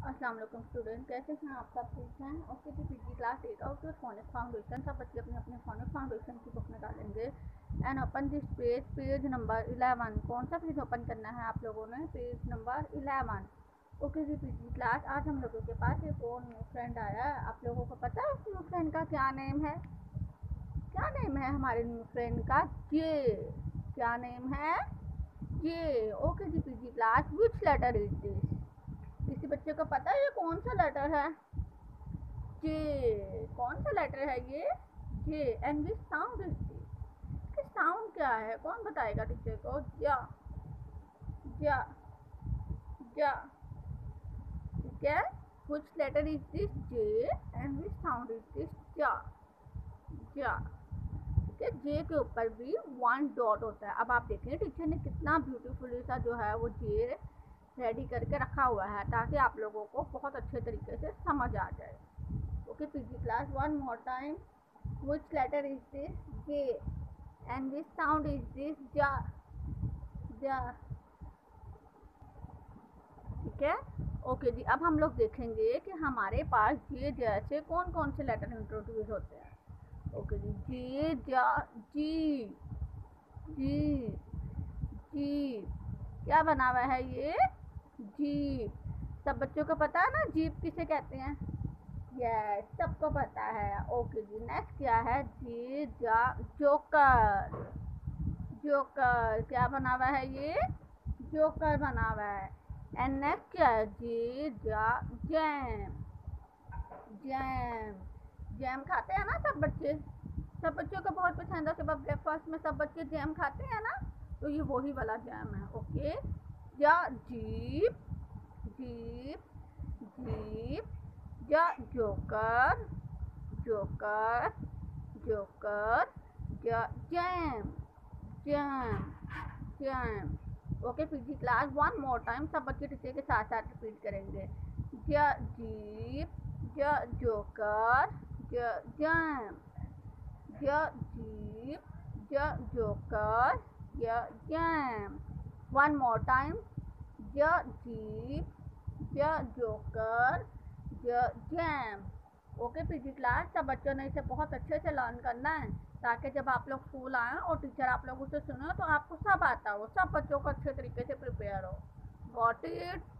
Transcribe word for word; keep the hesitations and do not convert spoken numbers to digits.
अस्सलाम वालेकुम स्टूडेंट, कैसे हैं आप सब? ठीक हैं? ओके जी, PG class at out of phonic foundation. सब बच्चे अपने अपने फोनिक फाउंडेशन की बुक निकालेंगे and open this page, page number eleven. कौन सा पेज ओपन करना है आप लोगों ने? Page number eleven. ओके जी, पीजी क्लास, आज हम लोगों के पास एक और न्यू फ्रेंड आया है। आप लोगों को पता है उस न्यू फ्रेंड का क्या नेम है? क्या नेम है हमारे न्यू फ्रेंड का? जे। क्या नेम है? जे। ओके जी, PG class, which letter is this? किसी बच्चे को पता है ये कौन सा लेटर है? जे। कौन सा लेटर है ये? J. And this sound is this. इसकी साउंड क्या है? कौन बताएगा टीचर को? जा। जा। जा। ठीक है। Which letter is this? J. And which sound is this? जा। जा। ठीक है। जे के ऊपर भी वन डॉट होता है। अब आप देखें टीचर ने कितना ब्यूटीफुली सा जो है वो जे रेडी करके रखा हुआ है ताकि आप लोगों को बहुत अच्छे तरीके से समझ आ जाए। Okay PG class, one more time. Which letter is this? J. And which sound is this? जा। जा। ठीक है। ओके जी, अब हम लोग देखेंगे कि हमारे पास जे जैसे कौन कौन से लेटर इंट्रोड्यूस होते हैं। ओके जी, जे, जा, जी, जी, जी। क्या बना हुआ है ये? जीप। सब बच्चों को पता है ना जीप किसे कहते हैं? यस, सबको पता है। ओके जी, नेक्स्ट क्या है? जे, जा, जोकर। जोकर क्या बना हुआ है ये? जोकर बना हुआ है। एंड नेक्स्ट क्या है? जे, जा, जैम। जैम। जैम खाते हैं ना सब बच्चे? सब बच्चों को बहुत पसंद है। सुबह ब्रेकफास्ट में सब बच्चे जैम खाते हैं ना, तो ये वही वाला जैम है। ओके। या जीप। जीप। जीप। या जोकर। जोकर। जोकर। या jam. Jam. Jam. Okay PG class, one more time. सब बच्चे टीचर के साथ साथ रिपीट करेंगे। या जीप। या जोकर। या जैम। या जीप। या जोकर। या जैम। One more time. या जीप। या जोकर। या जैम। ओके पीजी क्लास, सब बच्चों ने इसे बहुत अच्छे से लर्न करना है ताकि जब आप लोग स्कूल आए और टीचर आप लोगों से सुने तो आपको सब आता हो, सब बच्चों को अच्छे तरीके से प्रिपेयर हो। Got it?